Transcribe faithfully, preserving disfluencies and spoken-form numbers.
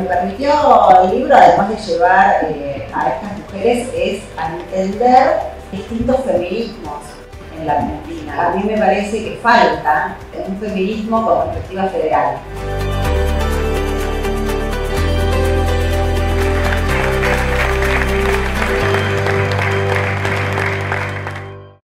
me permitió el libro, además de llevar eh, a estas mujeres, es a entender distintos feminismos en la Argentina. A mí me parece que falta un feminismo con perspectiva federal.